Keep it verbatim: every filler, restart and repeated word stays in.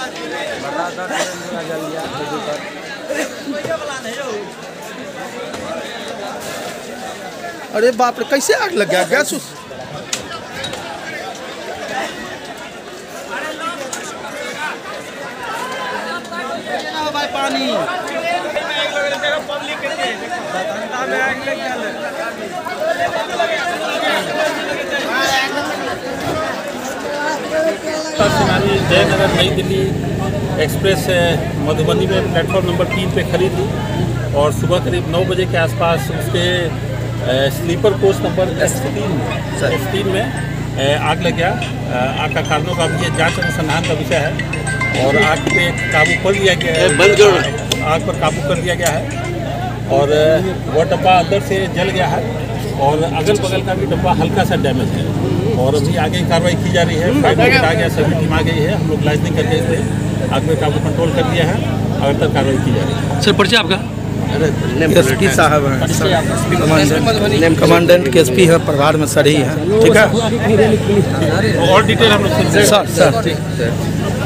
अरे बाप रे, कैसे आग लग गया? गैस उस भाई पानी जयनगर नई दिल्ली एक्सप्रेस मधुबनी में प्लेटफॉर्म नंबर तीन पे खड़ी थी और सुबह करीब नौ बजे के आसपास उसके स्लीपर कोच नंबर एस तीन में एस तीन में आग लग गया। आग का कारणों का भी जांच अनुसंधान का विषय है और आग पे काबू कर लिया गया है। आग पर काबू कर लिया गया है और वह डब्बा अंदर से जल गया है और अगल बगल का भी डब्बा हल्का सा डैमेज है और अभी आगे कार्रवाई की जा रही है। फायर ब्रिगेड आ गया, सभी टीम आ गई है। हम लोग लाइजनिंग करके इसलिए आग पे काबू कंट्रोल कर लिया है। अगर तक कार्रवाई की जा रही है। सर परिचय आपका? एसपी साहब हैं, कमांडेंट के एसपी है, प्रभार में सर ही है। ठीक है, और डिटेल हम लोग सर सर